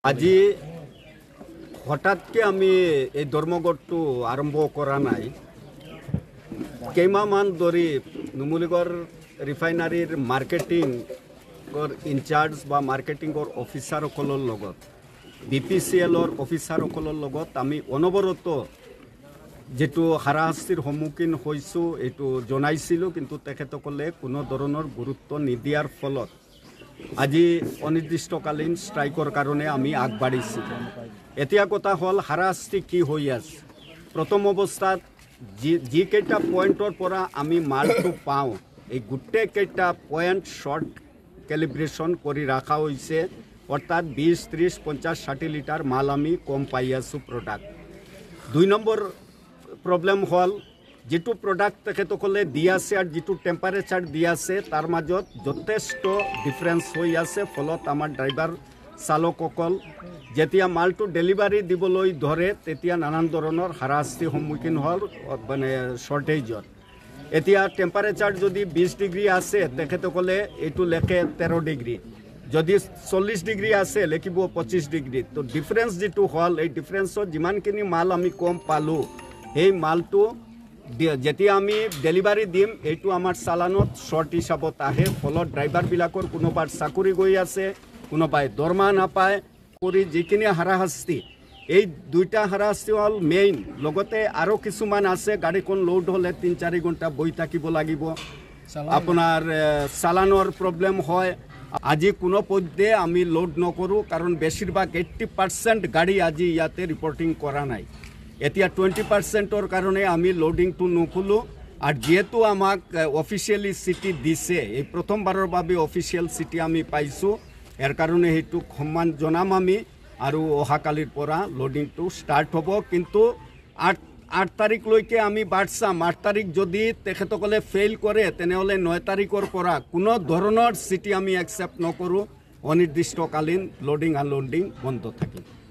আজি হঠাৎকে আমি এই ধর্মঘটটো আরম্ভ করা নাই। কেইমাহমান ধৰি নুমলীগড় ৰিফাইনাৰীৰ মাৰ্কেটিঙৰ ইনচাৰ্জ বা মাৰ্কেটিঙৰ অফিচাৰসকলৰ লগত BPCLৰ অফিচাৰসকলৰ লগত আমি অনবৰত যেটো হাৰাশাস্তিৰ সন্মুখীন হৈছোঁ এইটো জনাইছিলোঁ, কিন্তু তেখেতসকলে কোনো ধৰণৰ গুৰুত্ব নিদিয়াৰ ফলত আজি অনিৰ্দিষ্টকালীন ষ্ট্ৰাইকৰ কাৰণে আমি আগবাঢ়িছোঁ। এতিয়া কথা হ'ল হাৰাশাস্তি কি হৈ আছে। প্ৰথম অৱস্থাত যিকেইটা পইণ্টৰ পৰা আমি মালটো পাওঁ এই গোটেইকেইটা পইণ্ট শ্বৰ্ট কেলিব্ৰেশ্যন কৰি ৰখা হৈছে, অৰ্থাৎ 20, 30, 50, 60 লিটাৰ মাল আমি কম পাই আছোঁ প্ৰডাক্ট। 2 নম্বৰ প্ৰব্লেম হ'ল যেটো প্ৰডাক্ট তেখেতসকলে দি আছে আৰু যেটো টেম্পাৰেচাৰ দি আছে তাৰ মাজত যথেষ্ট ডিফাৰেন্স হৈ আছে। ফলত আমাৰ ড্ৰাইভাৰ চালকসকল যেতিয়া মালটো ডেলিভাৰী দিবলৈ ধৰে তেতিয়া নানান ধৰণৰ হাৰাশাস্তিৰ সন্মুখীন হ'ল, মানে শ্বৰ্টেজৰ। এতিয়া টেম্পাৰেচাৰ যদি 20 ডিগ্ৰী আছে তেখেতসকলে এইটো লেখে 13 ডিগ্ৰী, যদি 40 ডিগ্ৰী আছে লেখিব 25 ডিগ্ৰী। তো ডিফাৰেন্স যেটো হ'ল এই ডিফাৰেন্সত যিমানখিনি মাল আমি কম পালোঁ সেই মালটো যেতিয়া আমি ডেলিভাৰী দিম এইটো আমাৰ চালানত শ্বৰ্ট হিচাপত আহে। ফলত ড্ৰাইভাৰবিলাকৰ কোনোবাৰ চাকৰি গৈ আছে, কোনোবাই দৰমহা নাপায় কৰি যিখিনি হাৰাশাস্তি, এই দুইটা হাৰাশাস্তি হ'ল মেইন। লগতে আৰু কিছুমান আছে, গাড়ীখন লোড হ'লে 3-4 ঘণ্টা বহি থাকিব লাগিব, আপোনাৰ চালানৰ প্ৰব্লেম হয়। আজি কোনো পধ্যে আমি লোড নকৰোঁ, কাৰণ বেছিভাগ 80% গাড়ী আজি ইয়াতে ৰিপৰ্টিং কৰা নাই। এতিয়া 20%ৰ কাৰণে আমি লোডিংটো নোখোলোঁ। আৰু যিহেতু আমাক অফিচিয়েলি চিটি দিছে, এই প্ৰথমবাৰৰ বাবে অফিচিয়েল চিটি আমি পাইছোঁ, ইয়াৰ কাৰণে সেইটোক সন্মান জনাম আমি। আৰু অহাকালিৰ পৰা লোডিংটো ষ্টাৰ্ট হ'ব, কিন্তু 8 তাৰিখলৈকে আমি বাট চাম। 8 তাৰিখ যদি তেখেতসকলে ফেইল কৰে তেনেহ'লে 9 তাৰিখৰ পৰা কোনো ধৰণৰ চিটি আমি একচেপ্ট নকৰোঁ। অনিৰ্দিষ্টকালীন লোডিং আনলোডিং বন্ধ থাকিব।